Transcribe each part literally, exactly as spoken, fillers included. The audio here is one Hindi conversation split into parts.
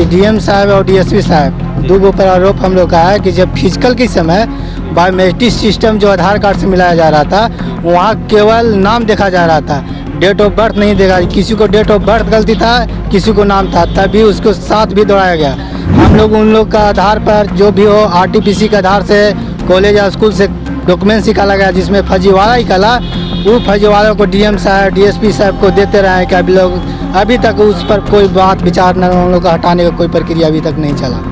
कि डीएम साहब और डीएसपी साहब दो पर आरोप हम लोग का है कि जब फिजिकल के समय बायोमेट्रिक सिस्टम जो आधार कार्ड से मिलाया जा रहा था, वहाँ केवल नाम देखा जा रहा था, डेट ऑफ बर्थ नहीं देखा। किसी को डेट ऑफ बर्थ गलती था, किसी को नाम था, तभी उसको साथ भी दौड़ाया गया। हम लोग उन लोग का आधार पर जो भी हो आरटीपीसी के आधार से कॉलेज या स्कूल से डॉक्यूमेंट्स निकाला गया, जिसमें फर्जीवाड़ा निकाला। वो फर्जीवाड़ों को डीएम साहब डीएसपी साहब को देते रहे कि अभी लोग अभी तक उस पर कोई बात विचार न, उन लोग को हटाने का कोई प्रक्रिया अभी तक नहीं चला।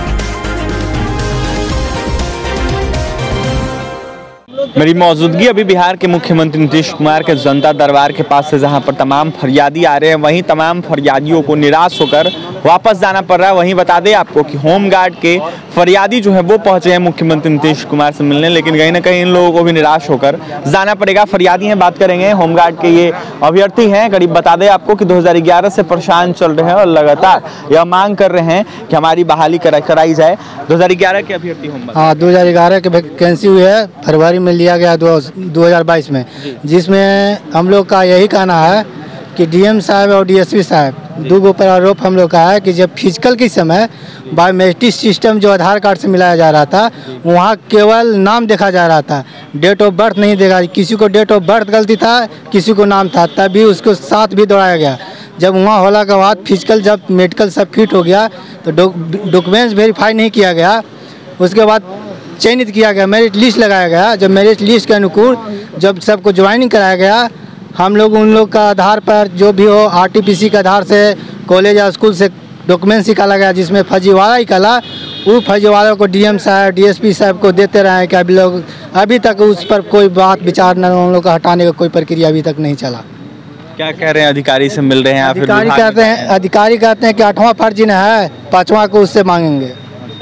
मेरी मौजूदगी अभी बिहार के मुख्यमंत्री नीतीश कुमार के जनता दरबार के पास से, जहां पर तमाम फरियादी आ रहे हैं, वहीं तमाम फरियादियों को निराश होकर वापस जाना पड़ रहा है। वहीं बता दें आपको कि होमगार्ड के फरियादी जो है वो पहुंचे हैं मुख्यमंत्री नीतीश कुमार से मिलने, लेकिन कहीं ना कहीं इन लोगों को भी निराश होकर जाना पड़ेगा। फरियादी हैं, बात करेंगे। होमगार्ड के ये अभ्यर्थी हैं। करीब बता दें आपको कि दो हज़ार ग्यारह से परेशान चल रहे हैं और लगातार यह मांग कर रहे हैं कि हमारी बहाली कराई जाए। दो हज़ार ग्यारह के अभ्यर्थी होमगार्ड, हाँ दो हज़ार ग्यारह के वैकेंसी हुई है, फरवरी में लिया गया दो हज़ार बाईस में, जिसमें हम लोग का यही कहना है कि डीएम साहब और डीएसपी साहब दो पर आरोप हम लोग का है कि जब फिजिकल के समय बायोमेट्रिक सिस्टम जो आधार कार्ड से मिलाया जा रहा था, वहाँ केवल नाम देखा जा रहा था, डेट ऑफ बर्थ नहीं देखा। किसी को डेट ऑफ बर्थ गलती था, किसी को नाम था, तभी उसको साथ भी दौड़ाया गया। जब वहाँ होला के बाद फिजिकल जब मेडिकल सब फिट हो गया तो डॉक्यूमेंट्स वेरीफाई नहीं किया गया। उसके बाद चयनित किया गया, मेरिट लिस्ट लगाया गया। जब मेरिट लिस्ट के अनुकूल जब सबको ज्वाइनिंग कराया गया, हम लोग उन लोग का आधार पर जो भी हो आरटीपीसी के आधार से कॉलेज या स्कूल से डॉक्यूमेंट्स निकाला गया, जिसमें फर्जीवाड़ा निकाला। वो फर्जीवाड़ों को डीएम साहब डीएसपी साहब को देते रहे कि अभी लोग अभी तक उस पर कोई बात विचार न, उन लोग को हटाने का कोई प्रक्रिया अभी तक नहीं चला। क्या कह रहे हैं? अधिकारी से मिल रहे हैं? अधिकारी कहते हैं अधिकारी कहते हैं कि आठवां फर्जी न है, पाँचवा को उससे मांगेंगे।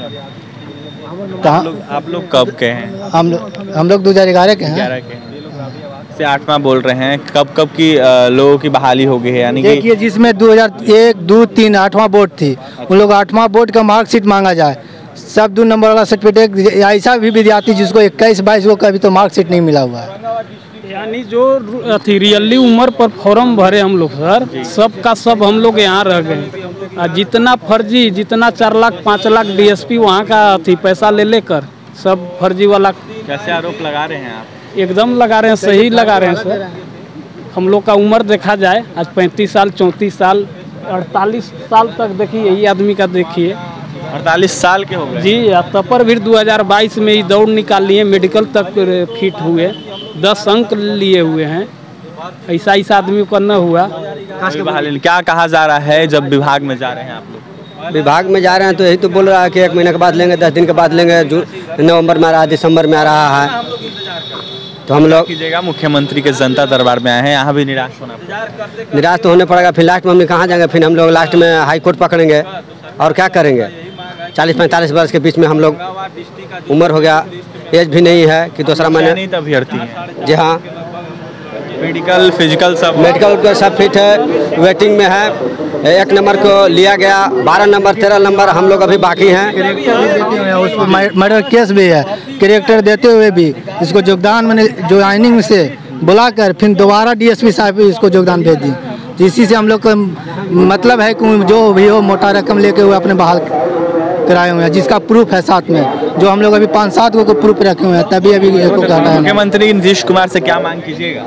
आप लोग आप लोग कब के हैं? हम लोग हम लोग दो हज़ार ग्यारह के हैं। ग्यारह के से आठवां बोल रहे हैं। कब कब की लोगों की बहाली हो गई है? यानी देखिए, जिसमें दो हज़ार एक दो तीन आठवां बोर्ड थी, उन लोग आठवां बोर्ड का मार्कशीट मांगा जाए। सब दो नंबर वाला सर्टिफिकेट, ऐसा भी विद्यार्थी जिसको इक्कीस बाईस को कभी तो मार्कशीट नहीं मिला हुआ है। यानी जो अथी रियली उम्र पर फॉर्म भरे हम लोग सर, सब का सब हम लोग यहाँ रह गए। जितना फर्जी, जितना चार लाख पाँच लाख डीएसपी वहाँ का अथी पैसा ले लेकर सब फर्जी वाला। कैसे आरोप लगा रहे हैं आप? एकदम लगा रहे हैं, सही लगा रहे हैं सर। हम लोग का उम्र देखा जाए, आज पैंतीस साल चौंतीस साल अड़तालीस साल तक देखिए, यही आदमी का देखिए अड़तालीस साल के हो गए जी। तब पर भी दो हज़ार बाईस में ही दौड़ निकाल लिए, मेडिकल तक फिट हुए, दस अंक लिए हुए हैं। ऐसा ऐसा आदमी को न हुआ। क्या कहा जा रहा है जब विभाग में जा रहे हैं आप लोग? विभाग में जा रहे हैं तो यही तो बोल रहा है कि एक महीने के बाद लेंगे, दस दिन के बाद लेंगे, नवंबर में आ रहा है, दिसंबर में आ रहा है। तो हम लोग कीजिएगा, मुख्यमंत्री के जनता दरबार में आए हैं, यहाँ भी निराश होना पड़ेगा। निराश तो होने पड़ेगा। फिर लास्ट में हम कहाँ जाएंगे? फिर हम लोग लास्ट में हाई कोर्ट पकड़ेंगे और क्या करेंगे? चालीस पैंतालीस वर्ष के बीच में हम लोग उम्र हो गया, एज भी नहीं है कि दूसरा महीने अभ्यर्थी है। जी हाँ, मेडिकल फिजिकल सब मेडिकल सब फिट है, वेटिंग में है। एक नंबर को लिया गया, बारह नंबर तेरह नंबर हम लोग अभी बाकी हैं। उसको मर्डर केस भी है, कैरेक्टर देते हुए भी इसको योगदान मैंने ज्वाइनिंग से बुलाकर फिर दोबारा डीएसपी साहब भी इसको योगदान भेज दी। इसी से हम लोग का मतलब है कि जो भी हो मोटा रकम लेके हुए अपने बहाल कराए हुए हैं, जिसका प्रूफ है साथ में, जो हम लोग अभी पाँच सात को प्रूफ रखे हुए हैं, तभी अभी मुख्यमंत्री नीतीश कुमार से क्या मांग कीजिएगा?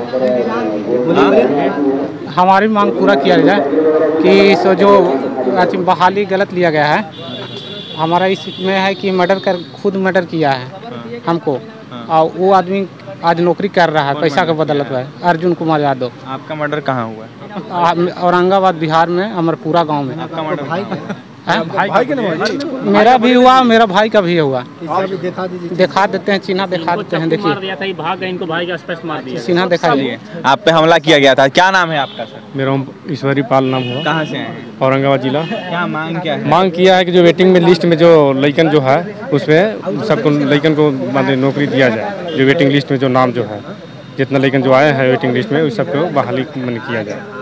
हमारी मांग पूरा किया जाए कि सो जो बहाली गलत लिया गया है, हमारा इसमें है कि मर्डर कर खुद मर्डर किया है हमको, और वो आदमी आज नौकरी कर रहा है, पैसा का बदलत है। अर्जुन कुमार यादव। आपका मर्डर कहाँ हुआ है? औरंगाबाद बिहार में, अमरपुरा गांव में। आपका मर्डर भाई भाई, भाई के नाम मेरा भी हुआ, मेरा भाई का भी हुआ। दिखा देते हैं, चिन्हा दिखा देते हैं। देखिए भाग गए, इनको भाई का स्पष्ट मार दिया, चिन्हा दिखा दिए। आप पे हमला किया गया था, क्या नाम है आपका सर? मेरा ईश्वरी पाल नाम हुआ। कहाँ से हैं? औरंगाबाद जिला। क्या मांग क्या है? मांग किया है कि जो वेटिंग में लिस्ट में जो लड़कन जो है उसमें सबको लड़कन को मतलब नौकरी दिया जाए। जो वेटिंग लिस्ट में जो नाम जो है, जितना लड़कन जो आए हैं वेटिंग लिस्ट में उस सबको बहाली किया जाए।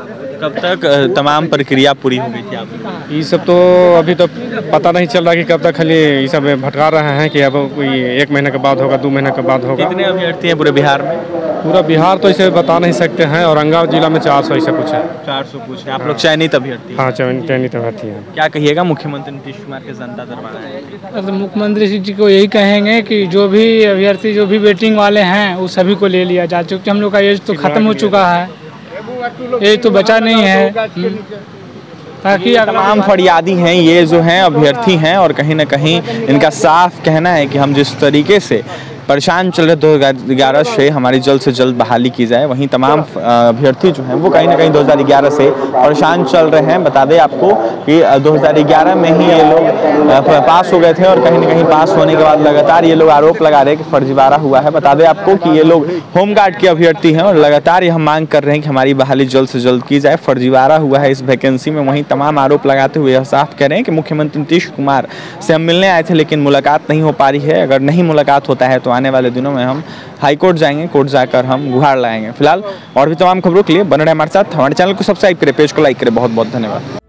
कब तक अ, तमाम प्रक्रिया पूरी हो गई थी आपकी? ये सब तो अभी तो पता नहीं चल रहा कि कब तक, खाली ये सब भटका रहे हैं कि अब कोई एक महीने के बाद होगा, दो महीने के बाद होगा। कितने अभ्यर्थी हैं पूरे बिहार में? पूरा बिहार तो इसे बता नहीं सकते हैं। औरंगाबाद जिला में चार सौ ऐसा कुछ है। चार सौ कुछ है। आप लोग चयनित अभ्यर्थी हैं? हाँ, चयन- चयनित अभ्यर्थी हैं। क्या कहिएगा, मुख्यमंत्री नीतीश कुमार के जनता दरबार आए हैं। तो मुख्यमंत्री जी को यही कहेंगे कि जो भी अभ्यर्थी जो भी वेटिंग वाले हैं वो सभी को ले लिया जाए, क्योंकि हम लोग का एज तो खत्म हो चुका है, एज तो बचा नहीं है, ताकि तमाम फरियादी हैं ये जो हैं अभ्यर्थी हैं और कहीं ना कहीं इनका साफ कहना है कि हम जिस तरीके से परेशान चल रहे दो हज़ार ग्यारह से हमारी जल्द से जल्द बहाली की जाए, वहीं तमाम अभ्यर्थी जो हैं वो कहीं ना कहीं दो हज़ार ग्यारह से परेशान चल रहे हैं। बता दें आपको कि दो हज़ार ग्यारह में ही ये लोग पास हो गए थे और कहीं ना कहीं पास होने के बाद लगातार ये लोग आरोप लगा रहे हैं कि फर्जीवाड़ा हुआ है। बता दें आपको कि ये लोग होमगार्ड के अभ्यर्थी हैं और लगातार यह मांग कर रहे हैं कि हमारी बहाली जल्द से जल्द की जाए, फर्जीवाड़ा हुआ है इस वैकेंसी में। वहीं तमाम आरोप लगाते हुए यह साफ कह रहे हैं कि मुख्यमंत्री नीतीश कुमार से हम मिलने आए थे लेकिन मुलाकात नहीं हो पा रही है। अगर नहीं मुलाकात होता है तो आने वाले दिनों में हम हाई कोर्ट जाएंगे, कोर्ट जाकर हम गुहार लाएंगे। फिलहाल और भी तमाम खबरों के लिए बने रहे हमारे साथ, हमारे चैनल को सब्सक्राइब करें, पेज को लाइक करें। बहुत बहुत धन्यवाद।